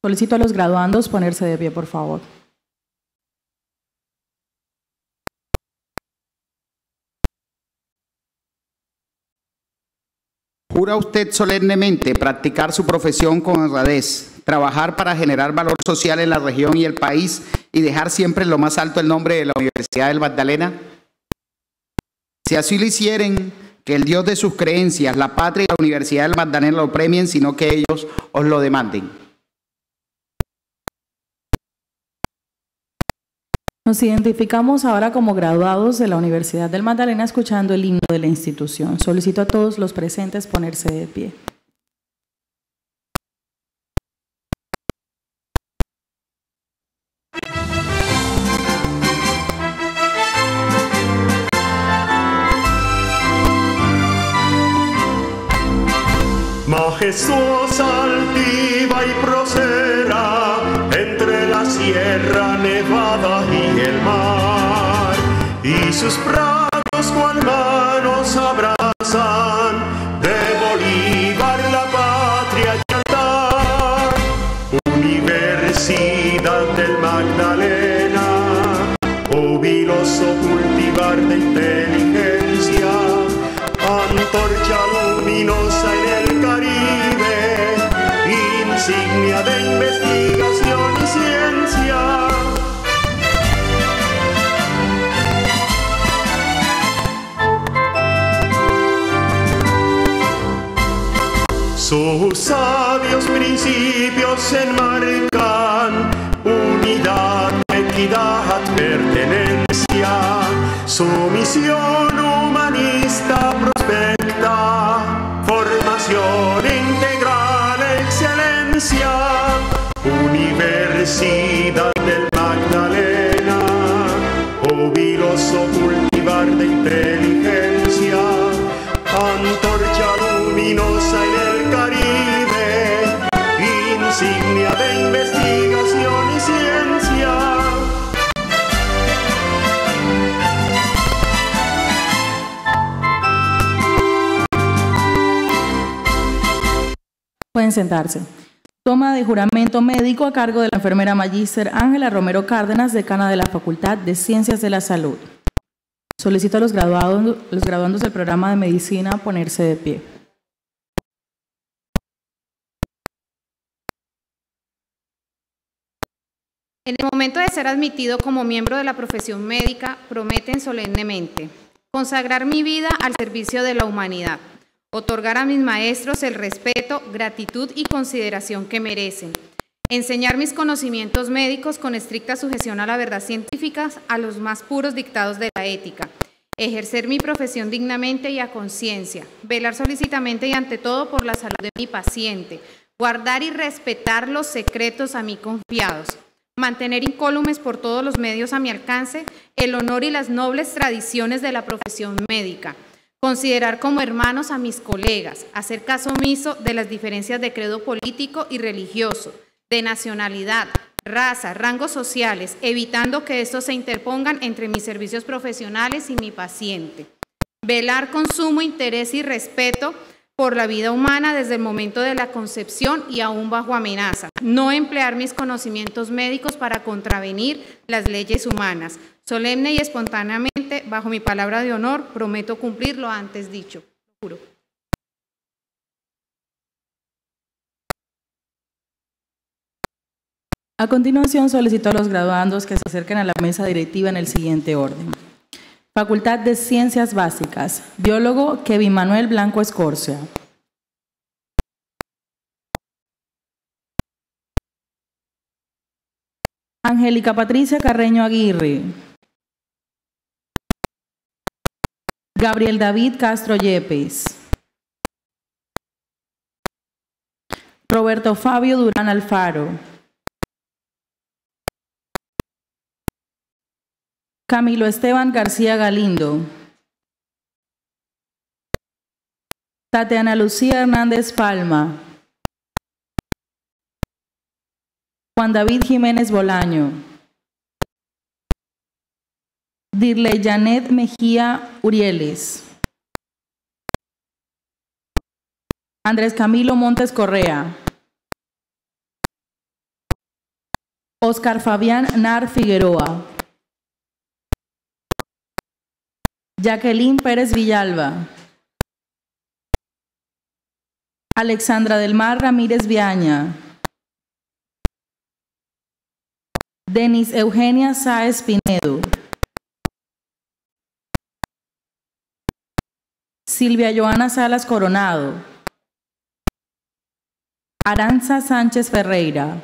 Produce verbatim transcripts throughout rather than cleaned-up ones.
Solicito a los graduandos ponerse de pie, por favor. ¿Jura usted solemnemente practicar su profesión con honradez, trabajar para generar valor social en la región y el país y dejar siempre en lo más alto el nombre de la Universidad del Magdalena? Si así lo hicieren, que el Dios de sus creencias, la patria y la Universidad del Magdalena lo premien, sino que ellos os lo demanden. Nos identificamos ahora como graduados de la Universidad del Magdalena escuchando el himno de la institución. Solicito a todos los presentes ponerse de pie. Majestuosa, altiva y próspera, entre la sierra nevada y el mar, y sus prados cual manos abrazan, de Bolívar la patria y altar. Universidad del Magdalena, jubiloso cultivar de inteligencia, antorcha luminosa en el Caribe, insignia de investigación y ciencia. Sus sabios principios enmarcan unidad, equidad, pertenencia, su misión humanista prospecta, formación integral, excelencia. Universidad del Magdalena, jubiloso cultivar de inteligencia, antorcha luminosa en el Caribe, insignia de investigación y ciencia. Pueden sentarse. Toma de juramento médico a cargo de la enfermera magíster Ángela Romero Cárdenas, decana de la Facultad de Ciencias de la Salud. Solicito a los graduados, los graduandos del programa de medicina ponerse de pie. En el momento de ser admitido como miembro de la profesión médica, prometen solemnemente consagrar mi vida al servicio de la humanidad, otorgar a mis maestros el respeto, gratitud y consideración que merecen, enseñar mis conocimientos médicos con estricta sujeción a la verdad científica, a los más puros dictados de la ética, ejercer mi profesión dignamente y a conciencia, velar solicitamente y ante todo por la salud de mi paciente, guardar y respetar los secretos a mí confiados, mantener incólumes por todos los medios a mi alcance el honor y las nobles tradiciones de la profesión médica, considerar como hermanos a mis colegas, hacer caso omiso de las diferencias de credo político y religioso, de nacionalidad, raza, rangos sociales, evitando que estos se interpongan entre mis servicios profesionales y mi paciente. Velar con sumo interés y respeto por la vida humana desde el momento de la concepción y aún bajo amenaza. No emplear mis conocimientos médicos para contravenir las leyes humanas. Solemne y espontáneamente, bajo mi palabra de honor, prometo cumplir lo antes dicho. Juro. A continuación, solicito a los graduandos que se acerquen a la mesa directiva en el siguiente orden. Facultad de Ciencias Básicas. Biólogo Kevin Manuel Blanco Escorcia. Angélica Patricia Carreño Aguirre. Gabriel David Castro Yepes. Roberto Fabio Durán Alfaro. Camilo Esteban García Galindo. Tatiana Lucía Hernández Palma. Juan David Jiménez Bolaño. Dirley Janet Mejía Urieles. Andrés Camilo Montes Correa. Oscar Fabián Nar Figueroa. Jacqueline Pérez Villalba. Alexandra del Mar Ramírez Viaña. Denis Eugenia Sáez Pinedo. Silvia Joana Salas Coronado. Aranza Sánchez Ferreira.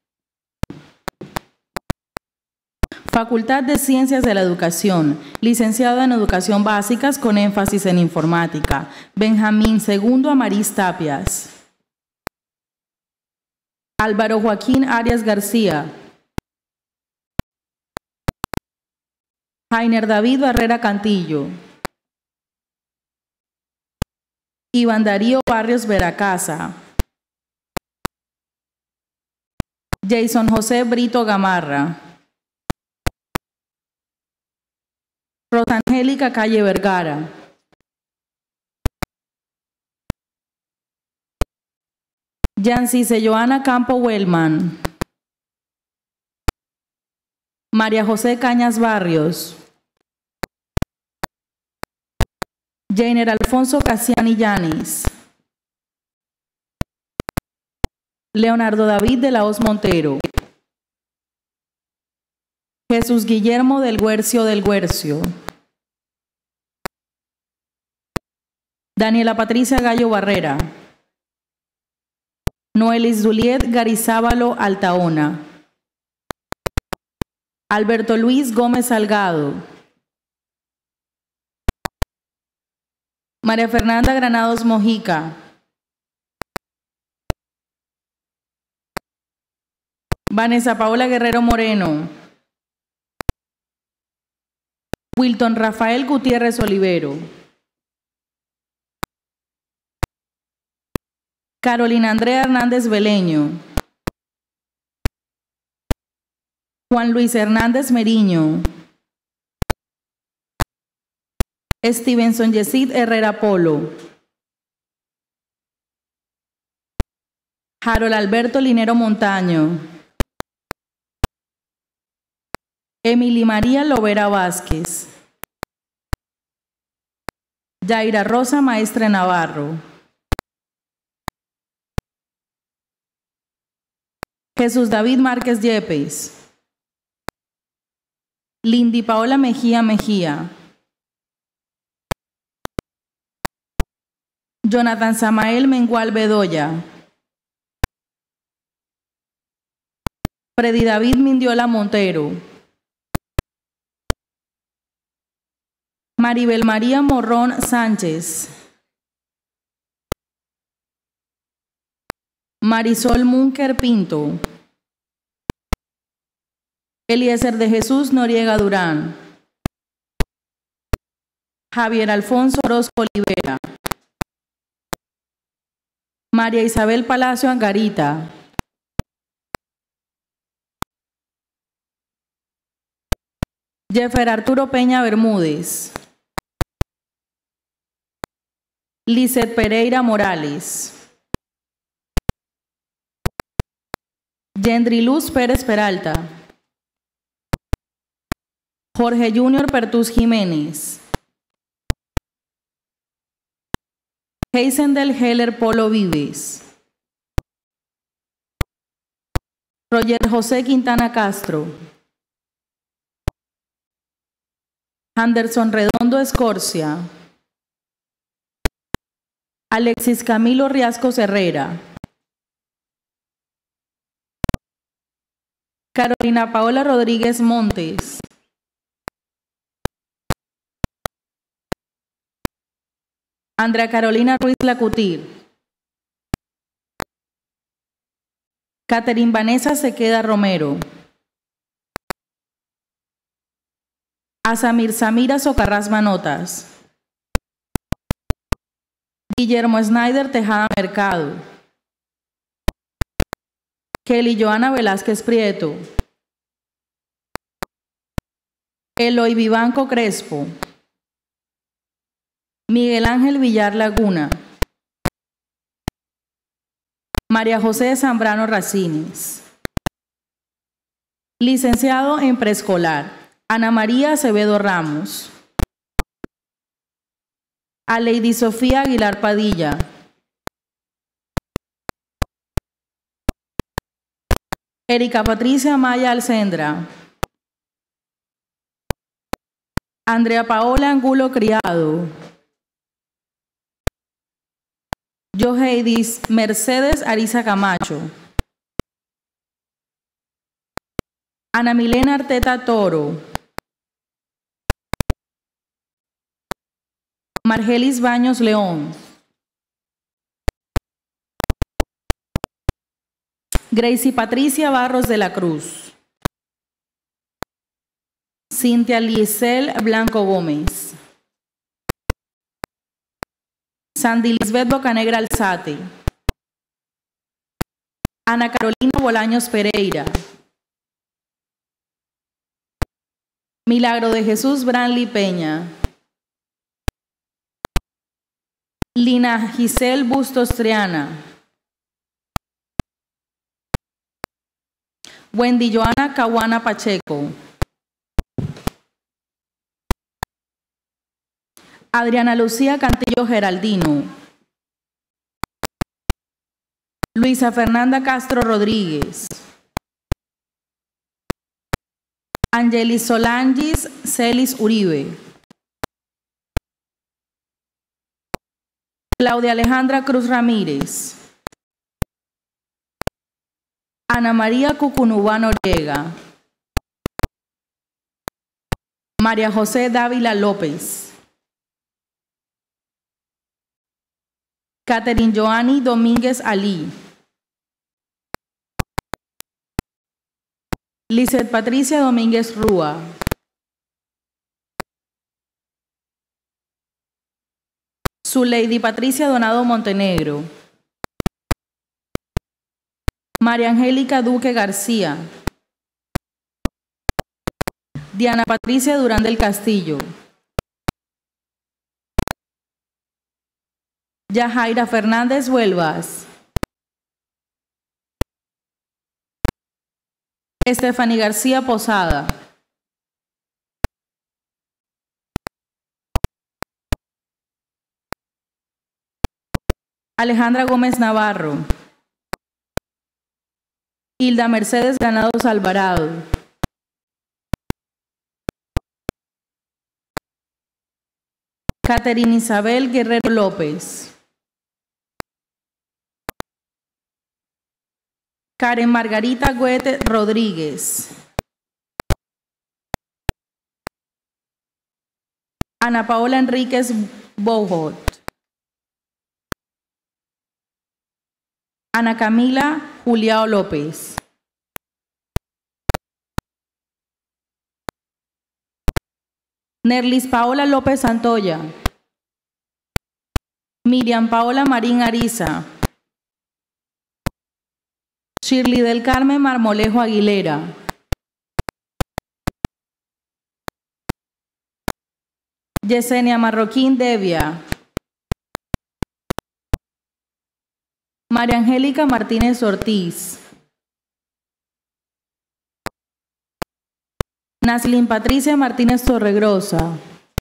Facultad de Ciencias de la Educación, licenciado en Educación Básicas con énfasis en Informática, Benjamín Segundo Amariz Tapias. Álvaro Joaquín Arias García. Jainer David Barrera Cantillo. Iván Darío Barrios Veracasa. Jason José Brito Gamarra. Rosangélica Calle Vergara. Yancice Joana Campo Wellman. María José Cañas Barrios. Jainer Alfonso Casiani Yanis. Leonardo David de la Hoz Montero. Jesús Guillermo del Guercio del Guercio. Daniela Patricia Gallo Barrera. Noelis Juliet Garizábalo Altaona. Alberto Luis Gómez Salgado. María Fernanda Granados Mojica. Vanessa Paola Guerrero Moreno. Wilton Rafael Gutiérrez Olivero. Carolina Andrea Hernández Beleño. Juan Luis Hernández Meriño. Stevenson Yesid Herrera Polo. Harold Alberto Linero Montaño. Emily María Lovera Vázquez. Yaira Rosa Maestre Navarro. Jesús David Márquez Yepes. Lindy Paola Mejía Mejía. Jonathan Samael Mengual Bedoya. Freddy David Mindiola Montero. Maribel María Morrón Sánchez. Marisol Munker Pinto. Eliezer de Jesús Noriega Durán. Javier Alfonso Orozco Olivera. María Isabel Palacio Angarita. Jeffer Arturo Peña Bermúdez. Lizeth Pereira Morales. Yendri Luz Pérez Peralta. Jorge Junior Pertús Jiménez. Heisendel Heller Polo Vives. Roger José Quintana Castro. Anderson Redondo Escorcia. Alexis Camilo Riascos Herrera. Carolina Paola Rodríguez Montes. Andrea Carolina Ruiz Lacutir. Catherine Vanessa Sequeda Romero. Asamir Samira Socarrás Manotas. Guillermo Snyder Tejada Mercado. Kelly Joana Velázquez Prieto. Eloy Vivanco Crespo. Miguel Ángel Villar Laguna. María José Zambrano Racines. Licenciado en preescolar, Ana María Acevedo Ramos. A Lady Sofía Aguilar Padilla. Erika Patricia Maya Alcendra. Andrea Paola Angulo Criado. Yoheidis Mercedes Ariza Camacho. Ana Milena Arteta Toro. Margelis Baños León. Gracie Patricia Barros de la Cruz. Cintia Liesel Blanco Gómez. Sandy Lisbeth Bocanegra Alzate. Ana Carolina Bolaños Pereira. Milagro de Jesús Branly Peña. Lina Giselle Bustos Triana. Wendy Joana Caguana Pacheco. Adriana Lucía Cantillo Geraldino. Luisa Fernanda Castro Rodríguez. Angelis Solangis Celis Uribe. Claudia Alejandra Cruz Ramírez. Ana María Cucunubá Noriega. María José Dávila López. Catherine Joanny Domínguez Ali. Lizeth Patricia Domínguez Rúa. Su Lady Patricia Donado Montenegro. María Angélica Duque García. Diana Patricia Durán del Castillo. Yajaira Fernández Huelvas. Estefanía García Posada. Alejandra Gómez Navarro. Hilda Mercedes Granados Alvarado. Caterina Isabel Guerrero López. Karen Margarita Güete Rodríguez. Ana Paola Enríquez Bouhot. Ana Camila Juliao López. Nerlis Paola López Santoya. Miriam Paola Marín Ariza. Shirley del Carmen Marmolejo Aguilera. Yesenia Marroquín Devia. María Angélica Martínez Ortiz. Naslin Patricia Martínez Torregrosa.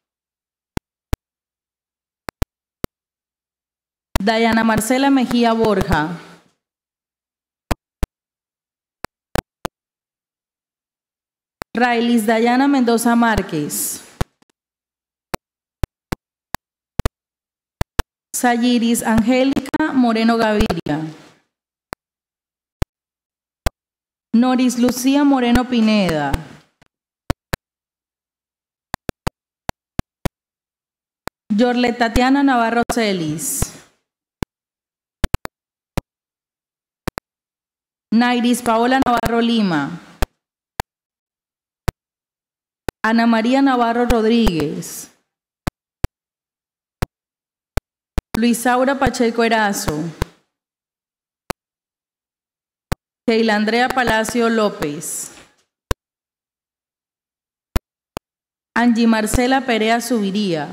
Dayana Marcela Mejía Borja. Railis Dayana Mendoza Márquez. Sayiris Angélica Moreno Gaviria. Noris Lucía Moreno Pineda. Yorlet Tatiana Navarro Celis. Nairis Paola Navarro Lima. Ana María Navarro Rodríguez. Luisaura Pacheco Erazo. Keila Andrea Palacio López. Angie Marcela Perea Subiría.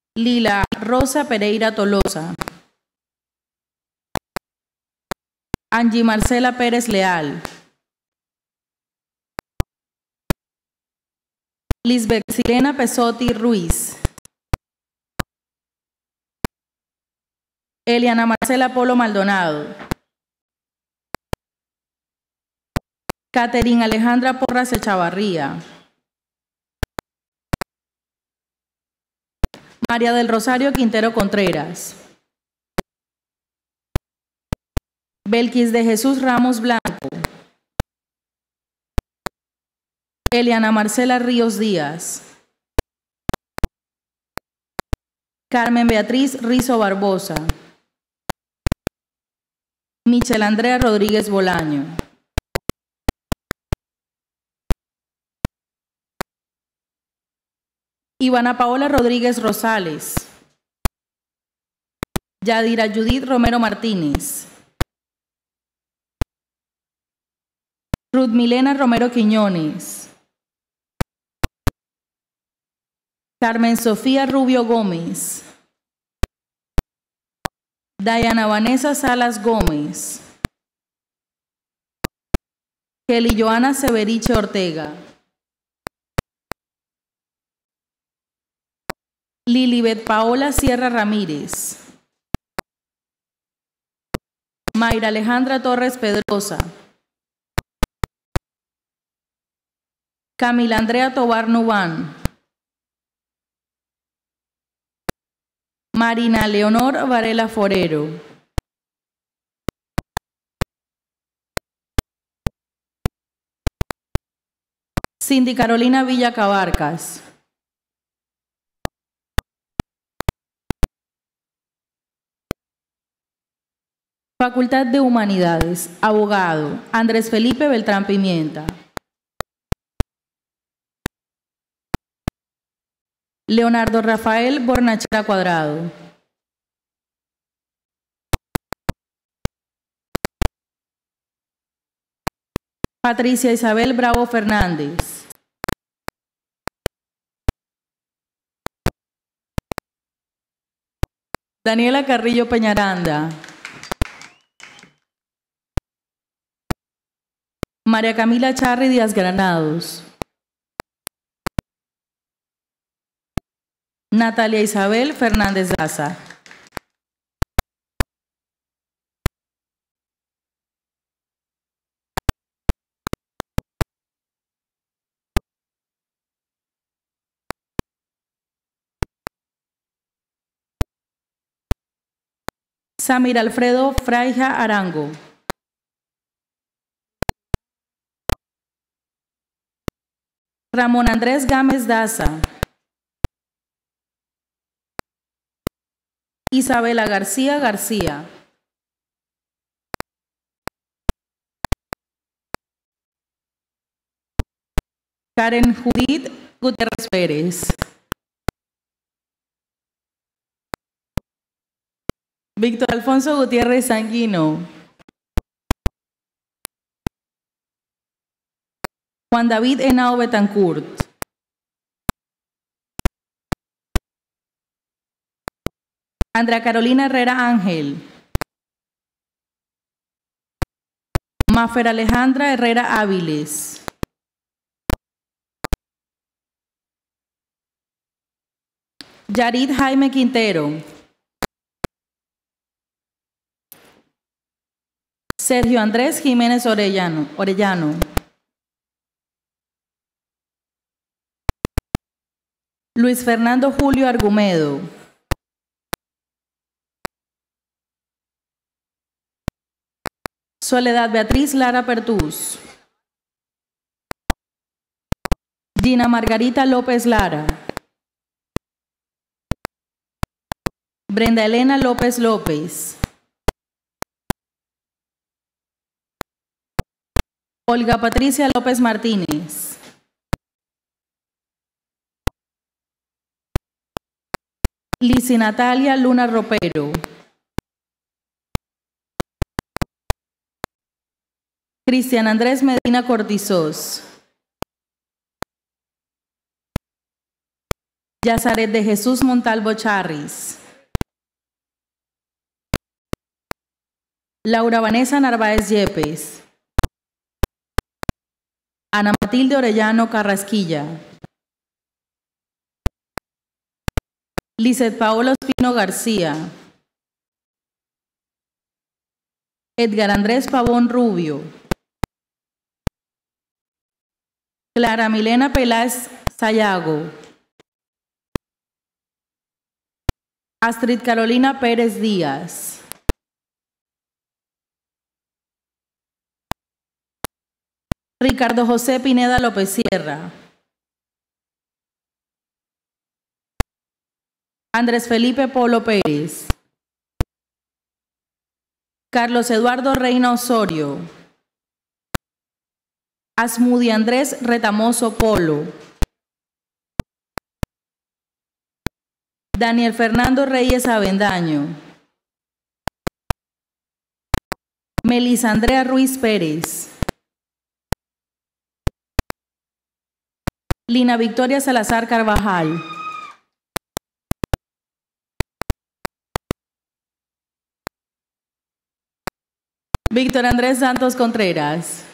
Lila Rosa Pereira Tolosa. Angie Marcela Pérez Leal. Lisbeth Silena Pesotti Ruiz. Eliana Marcela Polo Maldonado. Caterina Alejandra Porras Echavarría. María del Rosario Quintero Contreras. Belkis de Jesús Ramos Blanco. Eliana Marcela Ríos Díaz. Carmen Beatriz Rizo Barbosa. Michelle Andrea Rodríguez Bolaño. Ivana Paola Rodríguez Rosales. Yadira Judith Romero Martínez. Ruth Milena Romero Quiñones. Carmen Sofía Rubio Gómez. Diana Vanessa Salas Gómez. Kelly Joana Severiche Ortega. Lilibet Paola Sierra Ramírez. Mayra Alejandra Torres Pedrosa. Camila Andrea Tobar Nubán. Marina Leonor Varela Forero. Cindy Carolina Villa Cabarcas. Facultad de Humanidades. Abogado Andrés Felipe Beltrán Pimienta. Leonardo Rafael Bornachera Cuadrado. Patricia Isabel Bravo Fernández. Daniela Carrillo Peñaranda. María Camila Charri Díaz Granados. Natalia Isabel Fernández Daza. Samir Alfredo Fraija Arango. Ramón Andrés Gámez Daza. Isabela García García. Karen Judith Gutiérrez Pérez. Víctor Alfonso Gutiérrez Sanguino. Juan David Henao Betancourt. Andrea Carolina Herrera Ángel. Mafer Alejandra Herrera Áviles. Yarit Jaime Quintero. Sergio Andrés Jiménez Orellano. Orellano. Luis Fernando Julio Argumedo. Soledad Beatriz Lara Pertús. Gina Margarita López Lara. Brenda Elena López López. Olga Patricia López Martínez. Lizy Natalia Luna Ropero. Cristian Andrés Medina Cortizos. Yazaret de Jesús, Montalvo Charris. Laura Vanessa Narváez Yepes. Ana Matilde Orellano Carrasquilla. Lizeth Paola Ospino García. Edgar Andrés Pavón Rubio. Clara Milena Peláez Sayago. Astrid Carolina Pérez Díaz. Ricardo José Pineda López Sierra. Andrés Felipe Polo Pérez. Carlos Eduardo Reina Osorio. Asmudi Andrés Retamoso Polo. Daniel Fernando Reyes Avendaño. Melisa Andrea Ruiz Pérez. Lina Victoria Salazar Carvajal. Víctor Andrés Santos Contreras.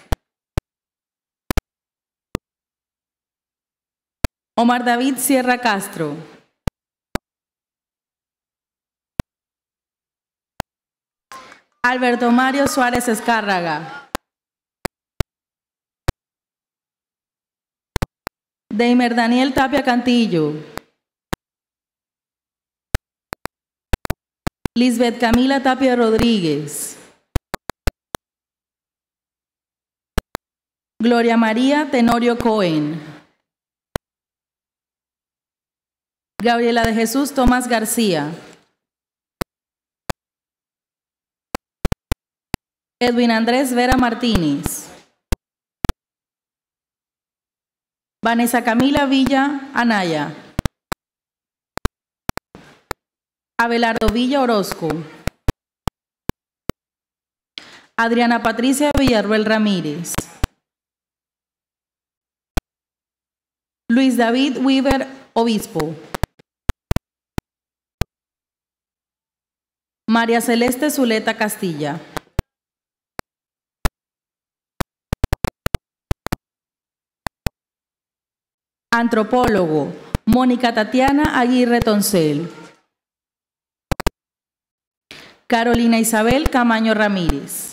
Omar David Sierra Castro. Alberto Mario Suárez Escárraga. Deimer Daniel Tapia Cantillo. Lisbeth Camila Tapia Rodríguez. Gloria María Tenorio Cohen. Gabriela de Jesús Tomás García. Edwin Andrés Vera Martínez. Vanessa Camila Villa Anaya. Abelardo Villa Orozco. Adriana Patricia Villarruel Ramírez. Luis David Weaver Obispo. María Celeste Zuleta Castilla. Antropólogo, Mónica Tatiana Aguirre Toncel. Carolina Isabel Camaño Ramírez.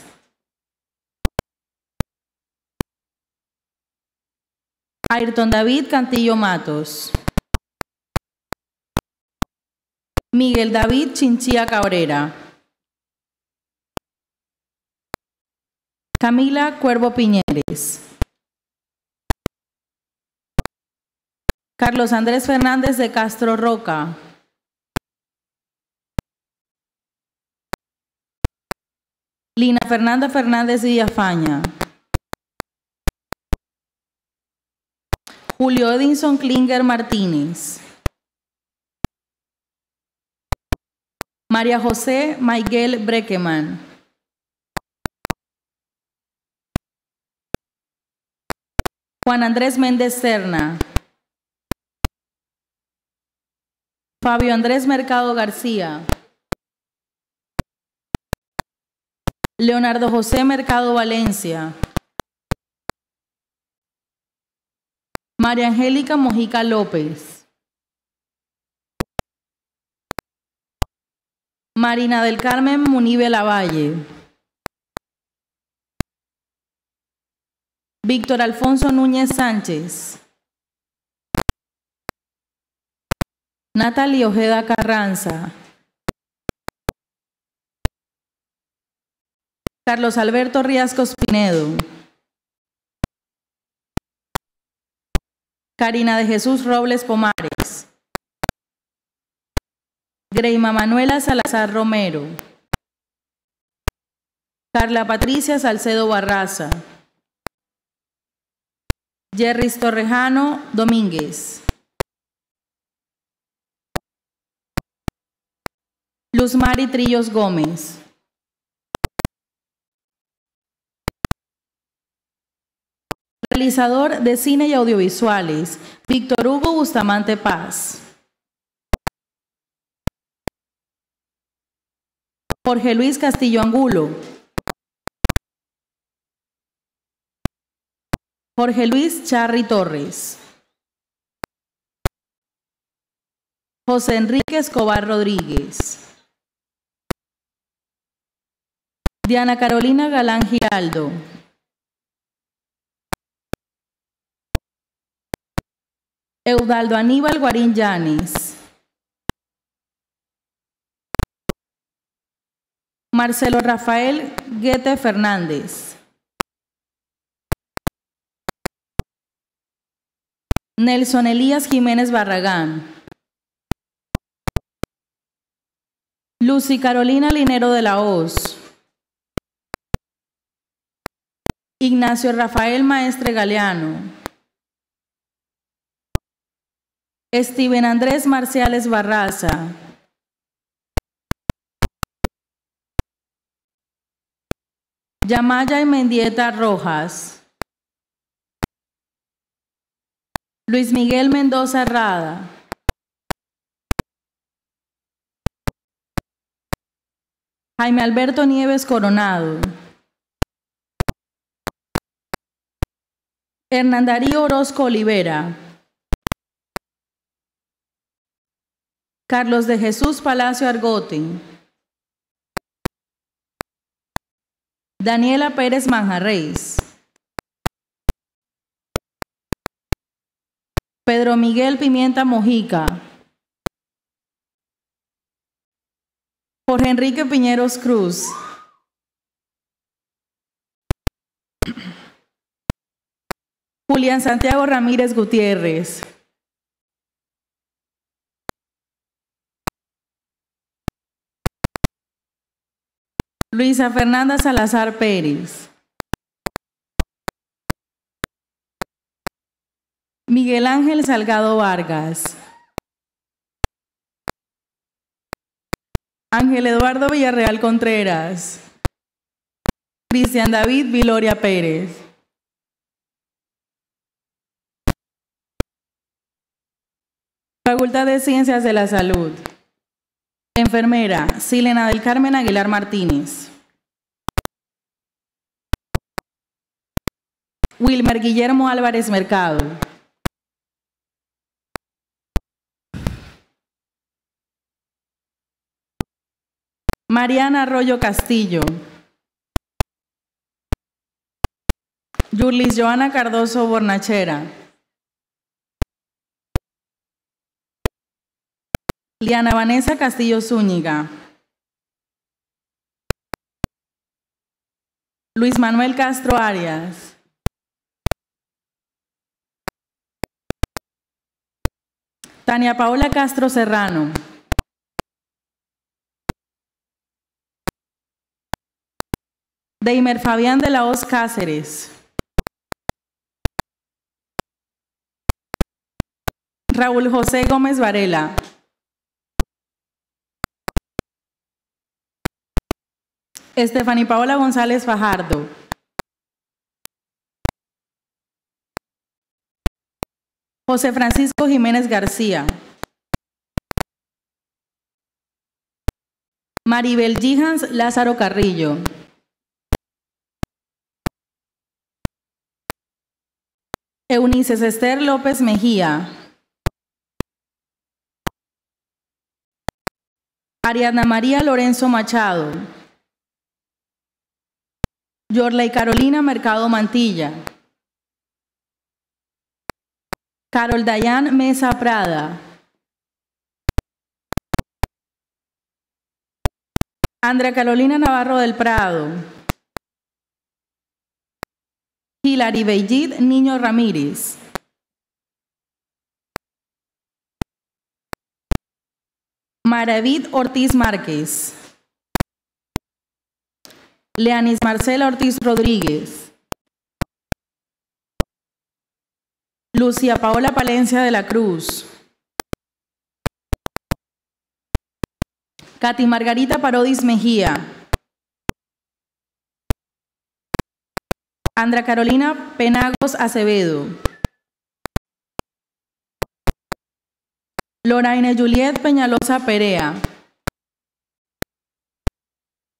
Ayrton David Cantillo Matos. Miguel David Chinchilla Cabrera. Camila Cuervo Piñeres. Carlos Andrés Fernández de Castro Roca. Lina Fernanda Fernández Villafaña. Julio Edinson Klinger Martínez. María José Maiguel Brekeman. Juan Andrés Méndez Serna. Fabio Andrés Mercado García. Leonardo José Mercado Valencia. María Angélica Mojica López. Marina del Carmen Munive Lavalle. Víctor Alfonso Núñez Sánchez. Natalie Ojeda Carranza. Carlos Alberto Riascos Pinedo. Karina de Jesús Robles Pomares. Greima Manuela Salazar Romero. Carla Patricia Salcedo Barraza. Jerris Torrejano Domínguez. Luz Mari Trillos Gómez. Realizador de cine y audiovisuales, Víctor Hugo Bustamante Paz. Jorge Luis Castillo Angulo, Jorge Luis Charri Torres. José Enrique Escobar Rodríguez. Diana Carolina Galán Giraldo. Eudaldo Aníbal Guarín Llanes. Marcelo Rafael Guete Fernández. Nelson Elías Jiménez Barragán. Lucy Carolina Linero de la Hoz. Ignacio Rafael Maestre Galeano. Steven Andrés Marciales Barraza. Yamaya y Mendieta Rojas. Luis Miguel Mendoza Rada. Jaime Alberto Nieves Coronado. Hernán Darío Orozco Olivera. Carlos de Jesús Palacio Argote. Daniela Pérez Manjarrés. Pedro Miguel Pimienta Mojica. Jorge Enrique Piñeros Cruz. Julián Santiago Ramírez Gutiérrez. Luisa Fernanda Salazar Pérez. Miguel Ángel Salgado Vargas. Ángel Eduardo Villarreal Contreras. Cristian David Viloria Pérez. Facultad de Ciencias de la Salud. Enfermera, Silena del Carmen Aguilar Martínez. Wilmer Guillermo Álvarez Mercado. Mariana Arroyo Castillo. Yurlis Joana Cardoso Bornachera. Liana Vanessa Castillo Zúñiga. Luis Manuel Castro Arias. Tania Paola Castro Serrano. Deimer Fabián de la Hoz Cáceres. Raúl José Gómez Varela. Estefany Paola González Fajardo. José Francisco Jiménez García. Maribel Gijans Lázaro Carrillo. Eunices Esther López Mejía. Ariadna María Lorenzo Machado. Yorley Carolina Mercado Mantilla. Carol Dayan Mesa Prada. Andrea Carolina Navarro del Prado. Hilary Bellit Niño Ramírez. Maravid Ortiz Márquez. Leanis Marcela Ortiz Rodríguez. Lucia Paola Palencia de la Cruz. Katy Margarita Parodis Mejía. Andrea Carolina Penagos Acevedo. Loraine Juliet Peñalosa Perea.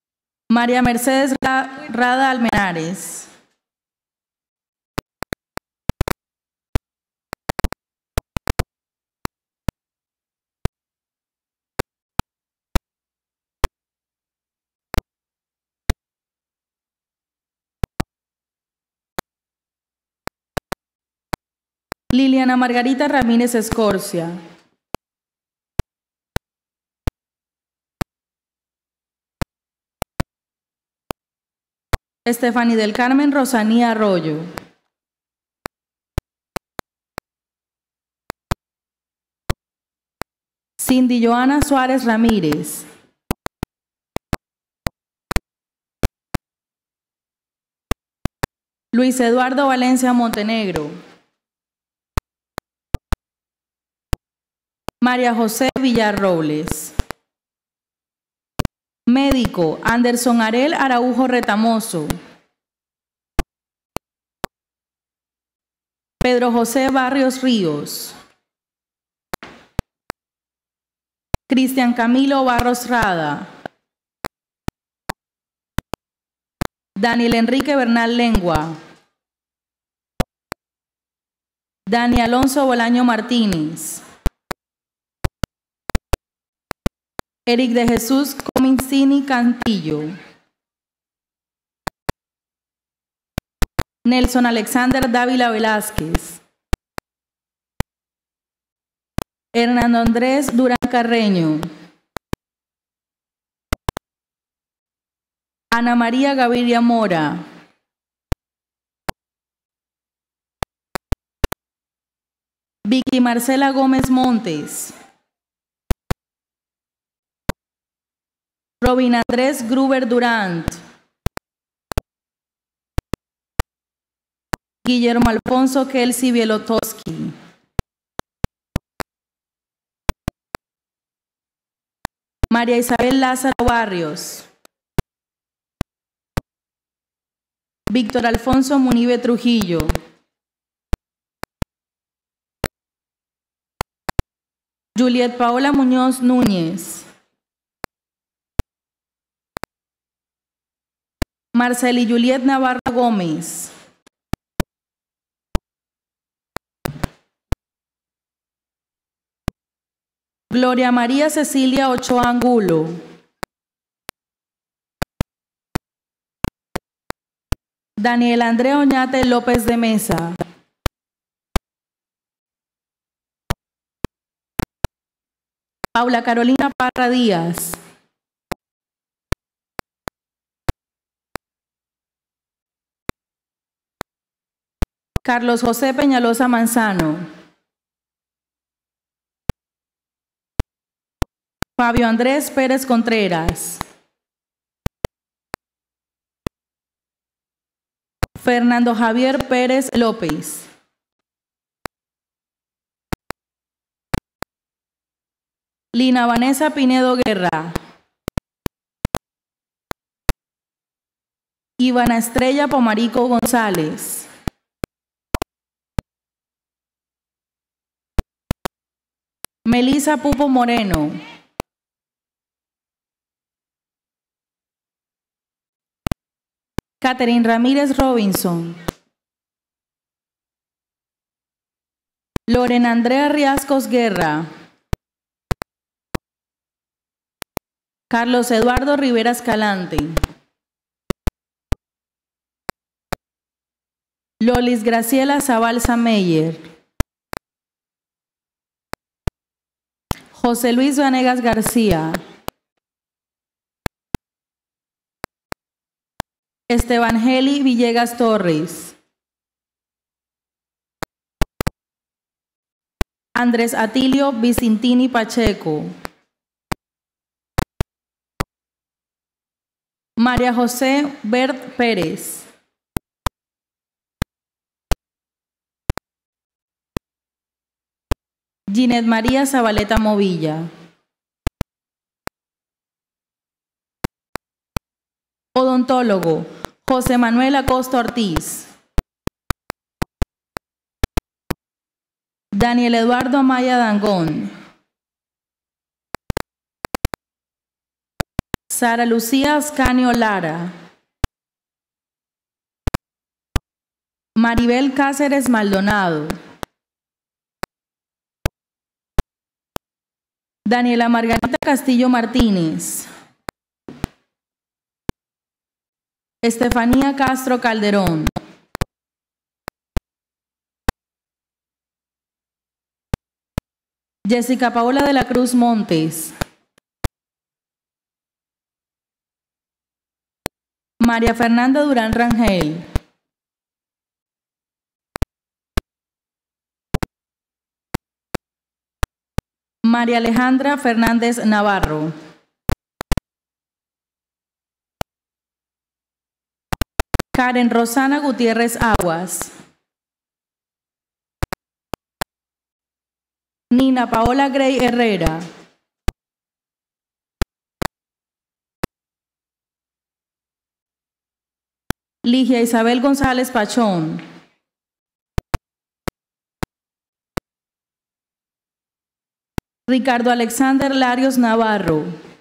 María Mercedes Rada Almenares. Liliana Margarita Ramírez Escorcia. Estefanía del Carmen Rosanía Arroyo. Cindy Joana Suárez Ramírez. Luis Eduardo Valencia Montenegro. María José Villar Robles. Médico, Anderson Arel Araujo Retamoso. Pedro José Barrios Ríos. Cristian Camilo Barros Rada. Daniel Enrique Bernal Lengua. Dani Alonso Bolaño Martínez. Eric de Jesús Comincini Cantillo. Nelson Alexander Dávila Velázquez. Hernando Andrés Durán Carreño. Ana María Gaviria Mora. Vicky Marcela Gómez Montes. Robin Andrés Gruber Durant. Guillermo Alfonso Kelsey Bielotowski. María Isabel Lázaro Barrios. Víctor Alfonso Munive Trujillo. Juliet Paola Muñoz Núñez. Marceli Juliet Navarro Gómez. Gloria María Cecilia Ochoa Angulo. Daniel André Oñate López de Mesa. Paula Carolina Parra Díaz. Carlos José Peñalosa Manzano. Fabio Andrés Pérez Contreras. Fernando Javier Pérez López. Lina Vanessa Pinedo Guerra. Ivana Estrella Pomarico González. Melisa Pupo Moreno. Catherine Ramírez Robinson. Lorena Andrea Riascos Guerra. Carlos Eduardo Rivera Escalante. Lolis Graciela Zabalza Meyer. José Luis Vanegas García. Estevangeli Villegas Torres. Andrés Atilio Vicintini Pacheco. María José Bert Pérez. Ginette María Zabaleta Movilla. Odontólogo, José Manuel Acosta Ortiz. Daniel Eduardo Amaya Dangón. Sara Lucía Ascanio Lara. Maribel Cáceres Maldonado. Daniela Margarita Castillo Martínez. Estefanía Castro Calderón. Jessica Paola de la Cruz Montes. María Fernanda Durán Rangel. María Alejandra Fernández Navarro. Karen Rosana Gutiérrez Aguas. Nina Paola Grey Herrera. Ligia Isabel González Pachón. Ricardo Alexander Larios Navarro.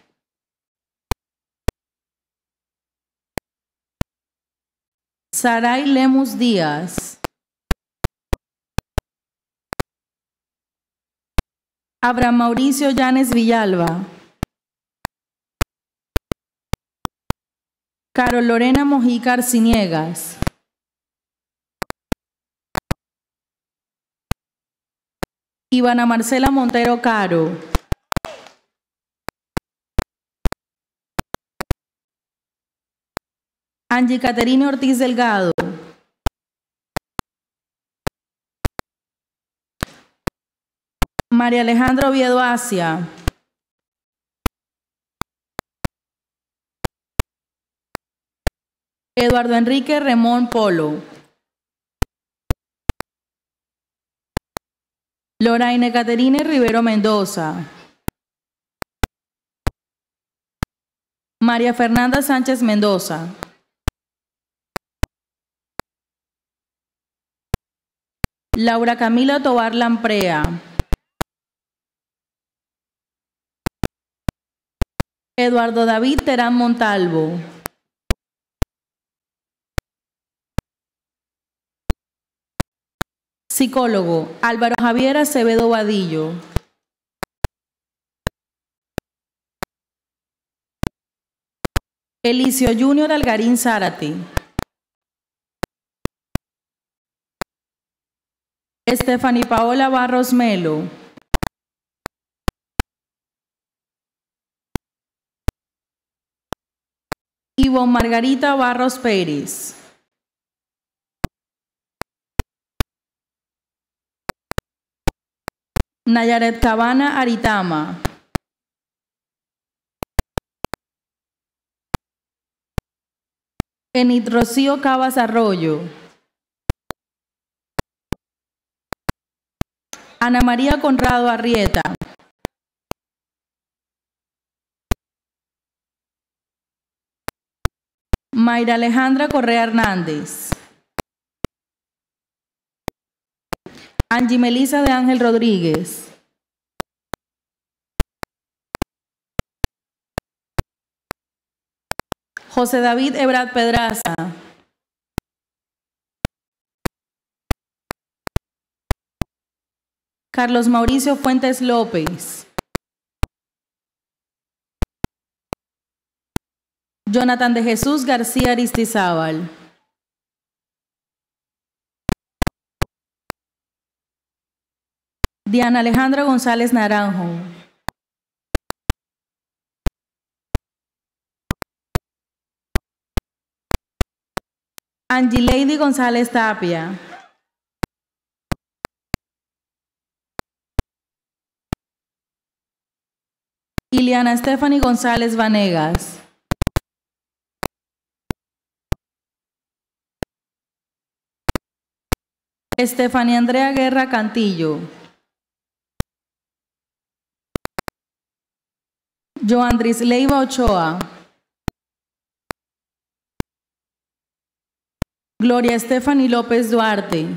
Saray Lemus Díaz. Abraham Mauricio Llanes Villalba. Carol Lorena Mojica Arciniegas. Ivana Marcela Montero Caro. Angie Caterina Ortiz Delgado. María Alejandra Oviedo Asia. Eduardo Enrique Remón Polo. Loraine Caterine Rivero Mendoza. María Fernanda Sánchez Mendoza. Laura Camila Tobar Lamprea. Eduardo David Terán Montalvo. Psicólogo, Álvaro Javier Acevedo Vadillo. Elicio Junior Algarín Zárate. Stephanie Paola Barros Melo. Ivonne Margarita Barros Pérez. Nayaret Cabana Aritama. Enid Rocío Cabas Arroyo. Ana María Conrado Arrieta. Mayra Alejandra Correa Hernández. Angie Melisa de Ángel Rodríguez. José David Ebrard Pedraza. Carlos Mauricio Fuentes López. Jonathan de Jesús García Aristizábal. Diana Alejandra González Naranjo. Angie Lady González Tapia. Iliana Stephanie González Vanegas. Estefanía Andrea Guerra Cantillo. Joandris Leiva Ochoa. Gloria Stephanie López Duarte.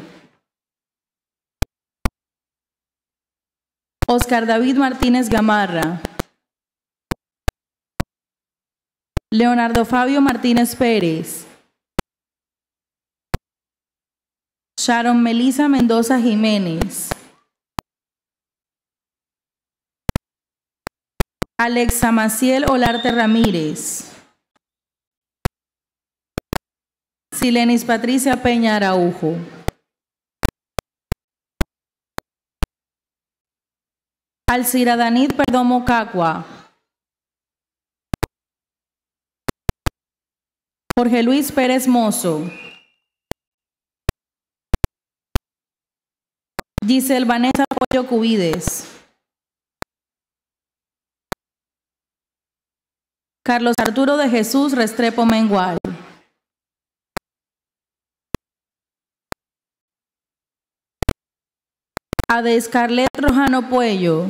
Oscar David Martínez Gamarra. Leonardo Fabio Martínez Pérez. Sharon Melisa Mendoza Jiménez. Alexa Maciel Olarte Ramírez. Silenis Patricia Peña Araujo. Alcira Danit Perdomo Cacua. Jorge Luis Pérez Mozo. Giselle Vanessa Pollo Cubides. Carlos Arturo de Jesús Restrepo Mengual. Ade Scarlett Rojano Puello.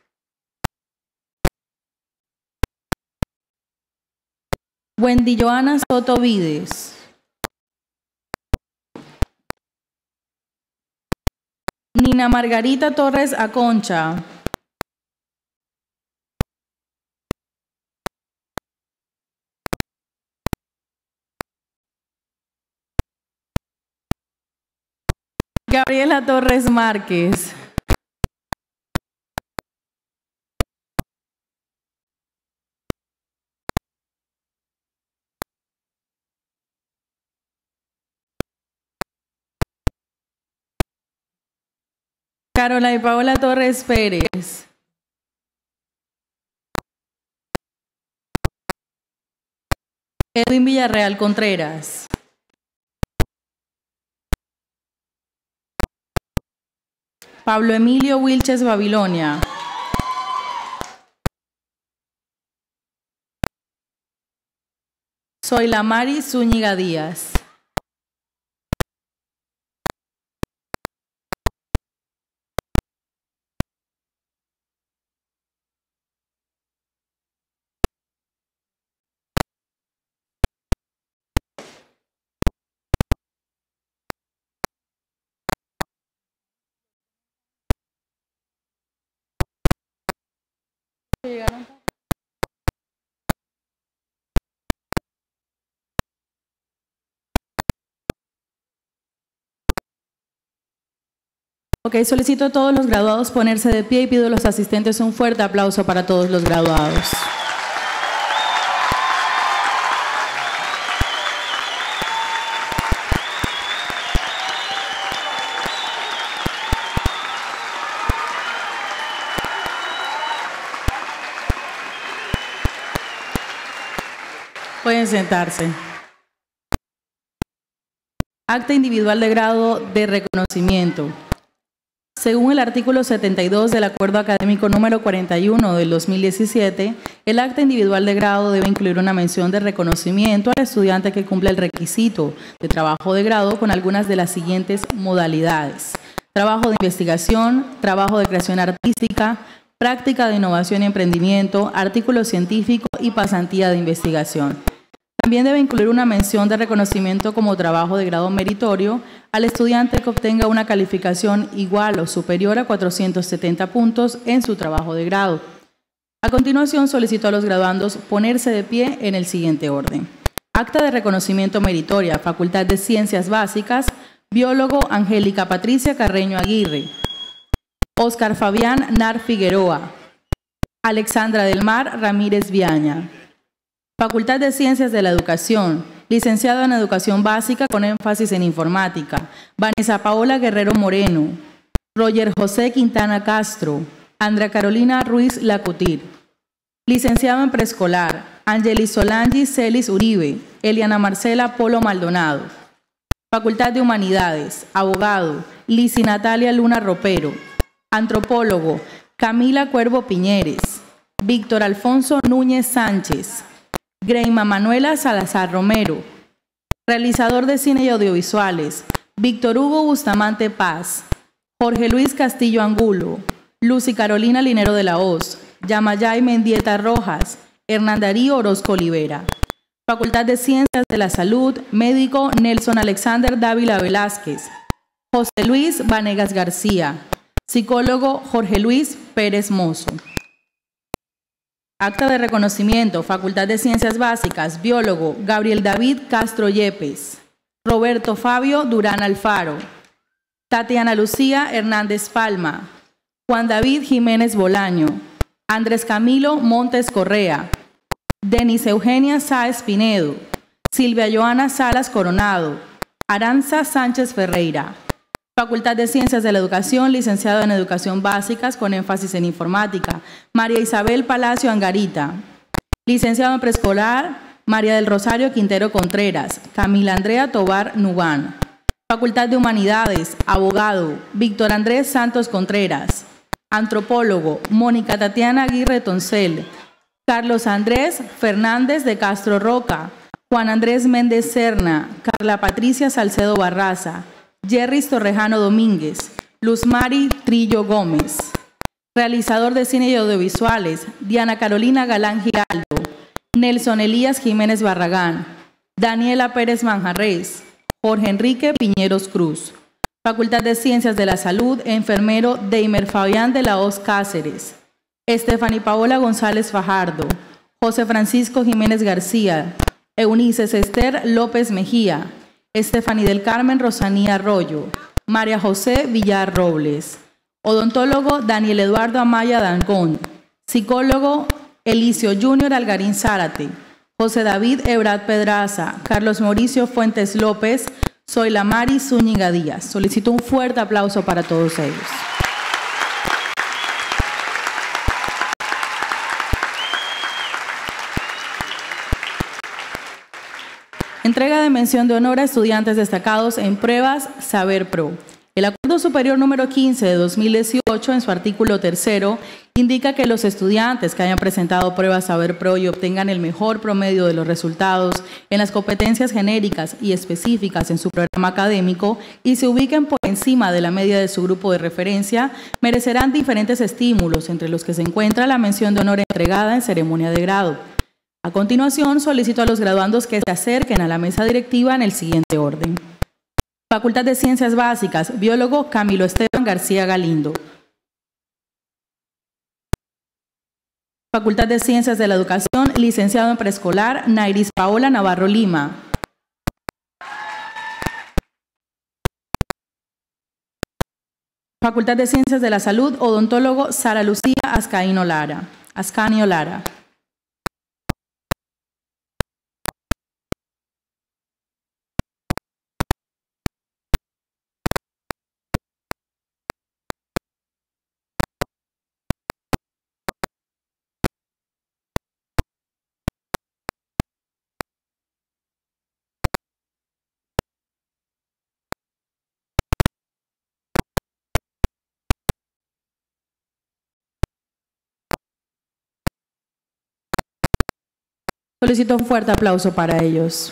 Wendy Joana Soto Vides. Nina Margarita Torres Aconcha. Gabriela Torres Márquez. Carola y Paola Torres Pérez. Edwin Villarreal Contreras. Pablo Emilio Wilches Babilonia. Soy la Mari Zúñiga Díaz. Ok, solicito a todos los graduados ponerse de pie y pido a los asistentes un fuerte aplauso para todos los graduados. Pueden sentarse. Acta individual de grado de reconocimiento. Según el artículo setenta y dos del Acuerdo Académico número cuarenta y uno del dos mil diecisiete, el acta individual de grado debe incluir una mención de reconocimiento al estudiante que cumpla el requisito de trabajo de grado con algunas de las siguientes modalidades: trabajo de investigación, trabajo de creación artística, práctica de innovación y emprendimiento, artículo científico y pasantía de investigación. También debe incluir una mención de reconocimiento como trabajo de grado meritorio al estudiante que obtenga una calificación igual o superior a cuatrocientos setenta puntos en su trabajo de grado. A continuación, solicito a los graduandos ponerse de pie en el siguiente orden. Acta de reconocimiento meritoria, Facultad de Ciencias Básicas, biólogo Angélica Patricia Carreño Aguirre, Óscar Fabián Nar Figueroa, Alexandra del Mar Ramírez Viaña. Facultad de Ciencias de la Educación, licenciado en Educación Básica con énfasis en Informática, Vanessa Paola Guerrero Moreno, Roger José Quintana Castro, Andrea Carolina Ruiz Lacutir. Licenciado en Preescolar, Angelis Solangi Celis Uribe, Eliana Marcela Polo Maldonado. Facultad de Humanidades, abogado, Lizy Natalia Luna Ropero. Antropólogo, Camila Cuervo Piñeres, Víctor Alfonso Núñez Sánchez, Greima Manuela Salazar Romero. Realizador de cine y audiovisuales, Víctor Hugo Bustamante Paz, Jorge Luis Castillo Angulo, Lucy Carolina Linero de la Hoz, Yamayay Mendieta Rojas, Hernán Darío Orozco Olivera. Facultad de Ciencias de la Salud, médico Nelson Alexander Dávila Velázquez, José Luis Vanegas García, psicólogo Jorge Luis Pérez Mozo. Acta de reconocimiento, Facultad de Ciencias Básicas, biólogo Gabriel David Castro Yepes, Roberto Fabio Durán Alfaro, Tatiana Lucía Hernández Palma, Juan David Jiménez Bolaño, Andrés Camilo Montes Correa, Denis Eugenia Sáez Pinedo, Silvia Joana Salas Coronado, Aranza Sánchez Ferreira, Facultad de Ciencias de la Educación, licenciado en Educación Básicas con énfasis en Informática, María Isabel Palacio Angarita. Licenciado en Preescolar, María del Rosario Quintero Contreras, Camila Andrea Tobar Nubán. Facultad de Humanidades, abogado, Víctor Andrés Santos Contreras. Antropólogo, Mónica Tatiana Aguirre Toncel. Carlos Andrés Fernández de Castro Roca. Juan Andrés Méndez Serna. Carla Patricia Salcedo Barraza. Jerris Torrejano Domínguez. Luz Mari Trillo Gómez. Realizador de cine y audiovisuales, Diana Carolina Galán Giraldo. Nelson Elías Jiménez Barragán. Daniela Pérez Manjarres. Jorge Enrique Piñeros Cruz. Facultad de Ciencias de la Salud, enfermero Deimer Fabián de la Hoz Cáceres. Estefany Paola González Fajardo. José Francisco Jiménez García. Eunices Esther López Mejía. Estefany del Carmen Rosanía Arroyo. María José Villar Robles. Odontólogo Daniel Eduardo Amaya Dangón. Psicólogo Elicio Junior Algarín Zárate. José David Ebrard Pedraza. Carlos Mauricio Fuentes López. Zoila Mari Zúñiga Díaz. Solicito un fuerte aplauso para todos ellos. Entrega de mención de honor a estudiantes destacados en pruebas Saber Pro. El Acuerdo Superior número quince de dos mil dieciocho, en su artículo tercero, indica que los estudiantes que hayan presentado pruebas Saber Pro y obtengan el mejor promedio de los resultados en las competencias genéricas y específicas en su programa académico y se ubiquen por encima de la media de su grupo de referencia, merecerán diferentes estímulos, entre los que se encuentra la mención de honor entregada en ceremonia de grado. A continuación, solicito a los graduandos que se acerquen a la mesa directiva en el siguiente orden. Facultad de Ciencias Básicas, biólogo Camilo Esteban García Galindo. Facultad de Ciencias de la Educación, licenciado en Preescolar, Nairis Paola Navarro Lima. Facultad de Ciencias de la Salud, odontólogo Sara Lucía Ascanio Lara. Ascanio Lara. Solicito un fuerte aplauso para ellos.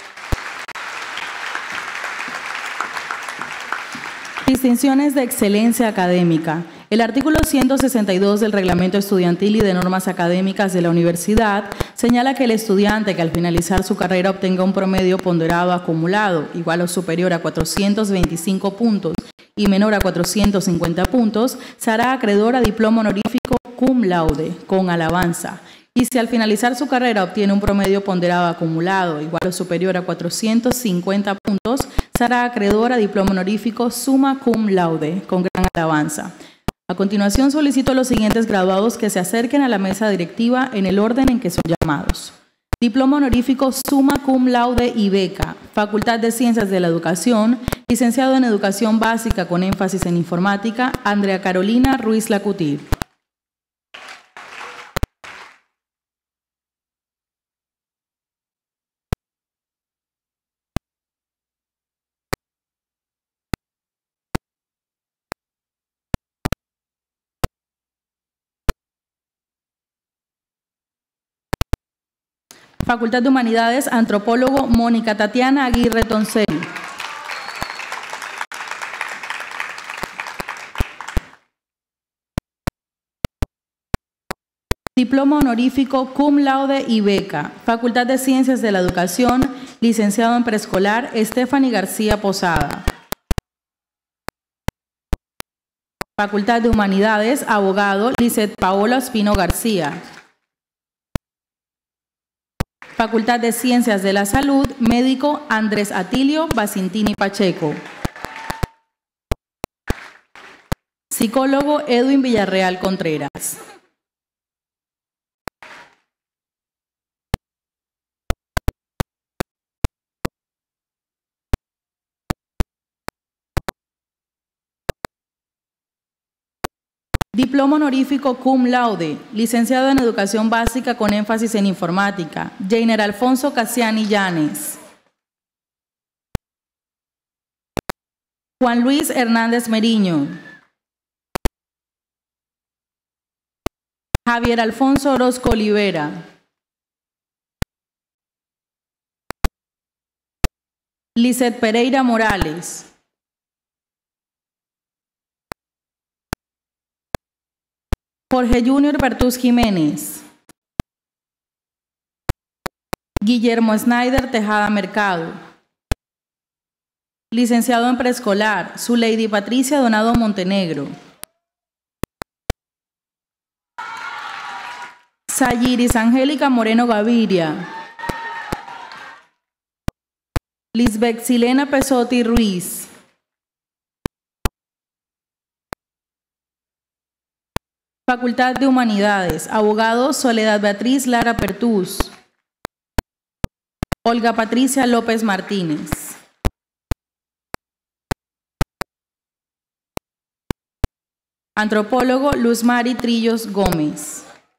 Distinciones de excelencia académica. El artículo ciento sesenta y dos del Reglamento Estudiantil y de Normas Académicas de la Universidad señala que el estudiante que al finalizar su carrera obtenga un promedio ponderado acumulado igual o superior a cuatrocientos veinticinco puntos y menor a cuatrocientos cincuenta puntos, será acreedor a diploma honorífico cum laude, con alabanza. Y si al finalizar su carrera obtiene un promedio ponderado acumulado igual o superior a cuatrocientos cincuenta puntos, será acreedor a diploma honorífico summa cum laude, con gran alabanza. A continuación, solicito a los siguientes graduados que se acerquen a la mesa directiva en el orden en que son llamados. Diploma honorífico summa cum laude y beca, Facultad de Ciencias de la Educación, licenciado en Educación Básica con énfasis en Informática, Andrea Carolina Ruiz Lacutir. Facultad de Humanidades, antropólogo Mónica Tatiana Aguirre Toncel. Diploma honorífico cum laude y beca. Facultad de Ciencias de la Educación, licenciado en Preescolar, Estefany García Posada. Facultad de Humanidades, abogado, Lizeth Paola Espino García. Facultad de Ciencias de la Salud, médico Andrés Atilio Bacintini Pacheco. Psicólogo Edwin Villarreal Contreras. Diploma honorífico cum laude, licenciado en Educación Básica con énfasis en Informática, Jainer Alfonso Casiani Llanes. Juan Luis Hernández Meriño. Javier Alfonso Orozco Olivera. Lizeth Pereira Morales. Jorge Junior Bertús Jiménez. Guillermo Snyder Tejada Mercado. Licenciado en Preescolar, Zuleidi Patricia Donado Montenegro. Sayiris Angélica Moreno Gaviria. Lisbeth Silena Pesotti Ruiz. Facultad de Humanidades, abogado Soledad Beatriz Lara Pertús. Olga Patricia López Martínez. Antropólogo Luz Mari Trillos Gómez.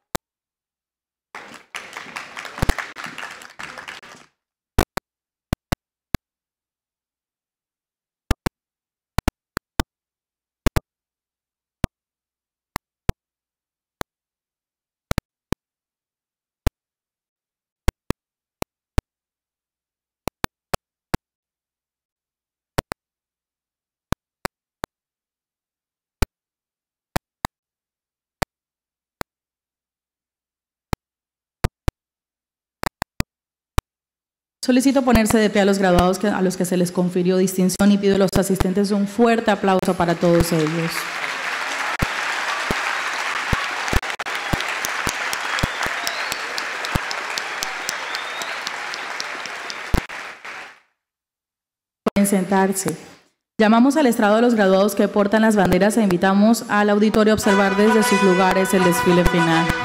Solicito ponerse de pie a los graduados que, a los que se les confirió distinción y pido a los asistentes un fuerte aplauso para todos ellos. Pueden sentarse. Llamamos al estrado a los graduados que portan las banderas e invitamos al auditorio a observar desde sus lugares el desfile final.